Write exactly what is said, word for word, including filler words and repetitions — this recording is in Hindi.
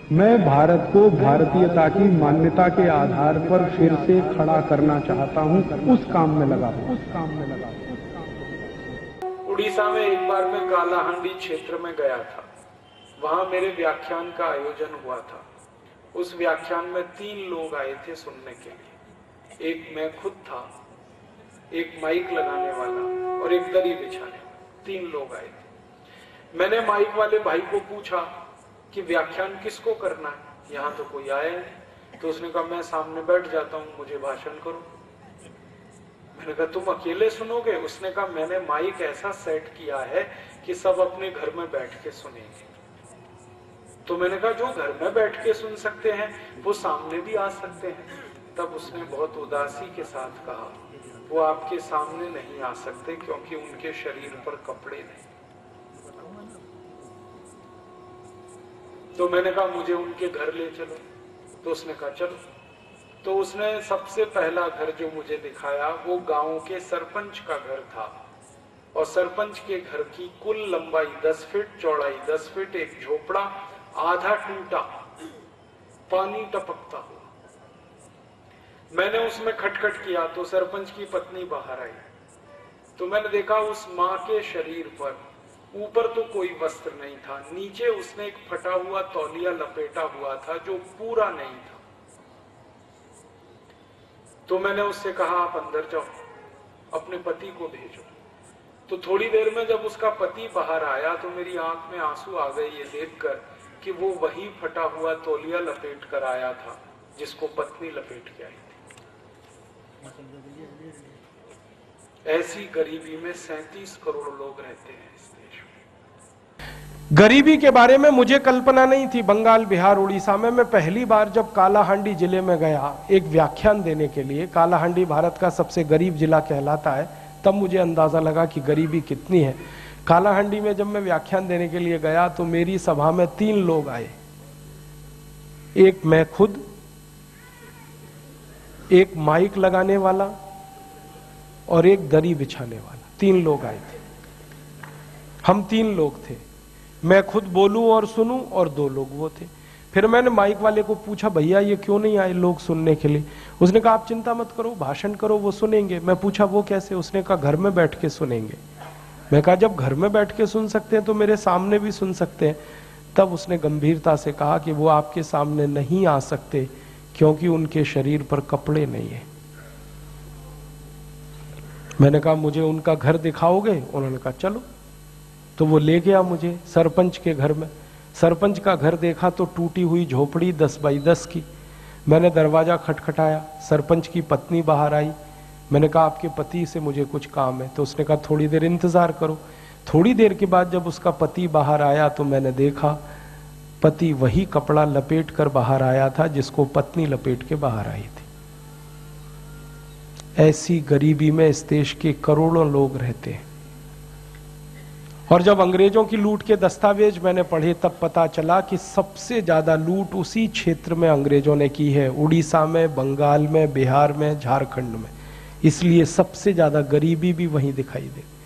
मैं भारत को भारतीयता की मान्यता के आधार पर फिर से खड़ा करना चाहता हूं, उस काम में लगा हूं उस काम में लगा हूं। उड़ीसा में एक बार मैं कालाहांडी क्षेत्र में गया था। वहां मेरे व्याख्यान का आयोजन हुआ था। उस व्याख्यान में तीन लोग आए थे सुनने के लिए। एक मैं खुद था, एक माइक लगाने वाला और एक दरी बिछाने वाला। तीन लोग आए थे। मैंने माइक वाले भाई को पूछा कि व्याख्यान किसको करना है, यहां तो कोई आया नहीं। तो उसने कहा मैं सामने बैठ जाता हूं, मुझे भाषण करो। मैंने कहा तुम अकेले सुनोगे? उसने कहा मैंने माइक ऐसा सेट किया है कि सब अपने घर में बैठ के सुनेंगे। तो मैंने कहा जो घर में बैठ के सुन सकते हैं वो सामने भी आ सकते हैं। तब उसने बहुत उदासी के साथ कहा वो आपके सामने नहीं आ सकते क्योंकि उनके शरीर पर कपड़े नहीं। तो मैंने कहा मुझे उनके घर ले चलो। तो उसने कहा चलो। तो उसने सबसे पहला घर जो मुझे दिखाया वो गांव के सरपंच का घर था। और सरपंच के घर की कुल लंबाई दस फीट, चौड़ाई दस फीट, एक झोपड़ा आधा टूटा, पानी टपकता हुआ। मैंने उसमें खटखट किया तो सरपंच की पत्नी बाहर आई। तो मैंने देखा उस माँ के शरीर पर ऊपर तो कोई वस्त्र नहीं था, नीचे उसने एक फटा हुआ तौलिया लपेटा हुआ था जो पूरा नहीं था। तो मैंने उससे कहा आप अंदर जाओ, अपने पति को भेजो। तो थोड़ी देर में जब उसका पति बाहर आया तो मेरी आंख में आंसू आ गए ये देखकर कि वो वही फटा हुआ तौलिया लपेट कर आया था जिसको पत्नी लपेट के आई थी। ऐसी गरीबी में सैंतीस करोड़ लोग रहते हैं इस देश में। गरीबी के बारे में मुझे कल्पना नहीं थी। बंगाल, बिहार, उड़ीसा में मैं पहली बार जब कालाहांडी जिले में गया एक व्याख्यान देने के लिए, कालाहांडी भारत का सबसे गरीब जिला कहलाता है, तब मुझे अंदाजा लगा कि गरीबी कितनी है। कालाहांडी में जब मैं व्याख्यान देने के लिए गया तो मेरी सभा में तीन लोग आए। एक मैं खुद, एक माइक लगाने वाला और एक दरी बिछाने वाला। तीन लोग आए थे। हम तीन लोग थे। मैं खुद बोलूं और सुनूं और दो लोग वो थे। फिर मैंने माइक वाले को पूछा भैया ये क्यों नहीं आए लोग सुनने के लिए? उसने कहा आप चिंता मत करो, भाषण करो, वो सुनेंगे। मैं पूछा वो कैसे? उसने कहा घर में बैठ के सुनेंगे। मैं कहा जब घर में बैठ के सुन सकते हैं तो मेरे सामने भी सुन सकते हैं। तब उसने गंभीरता से कहा कि वो आपके सामने नहीं आ सकते क्योंकि उनके शरीर पर कपड़े नहीं है। मैंने कहा मुझे उनका घर दिखाओगे? उन्होंने कहा चलो। तो वो ले गया मुझे सरपंच के घर में। सरपंच का घर देखा तो टूटी हुई झोपड़ी दस बाई दस की। मैंने दरवाजा खटखटाया, सरपंच की पत्नी बाहर आई। मैंने कहा आपके पति से मुझे कुछ काम है। तो उसने कहा थोड़ी देर इंतजार करो। थोड़ी देर के बाद जब उसका पति बाहर आया तो मैंने देखा पति वही कपड़ा लपेट कर बाहर आया था जिसको पत्नी लपेट के बाहर आई थी। ऐसी गरीबी में इस देश के करोड़ों लोग रहते हैं। और जब अंग्रेजों की लूट के दस्तावेज मैंने पढ़े तब पता चला कि सबसे ज्यादा लूट उसी क्षेत्र में अंग्रेजों ने की है, उड़ीसा में, बंगाल में, बिहार में, झारखंड में। इसलिए सबसे ज्यादा गरीबी भी वहीं दिखाई दे।